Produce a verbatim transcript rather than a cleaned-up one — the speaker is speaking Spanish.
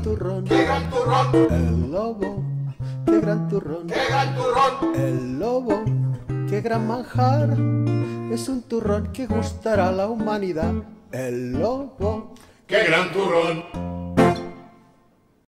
turrón, qué gran turrón, el lobo, qué gran turrón, qué gran turrón, el lobo, qué gran manjar, es un turrón que gustará a la humanidad. El lobo, qué gran turrón.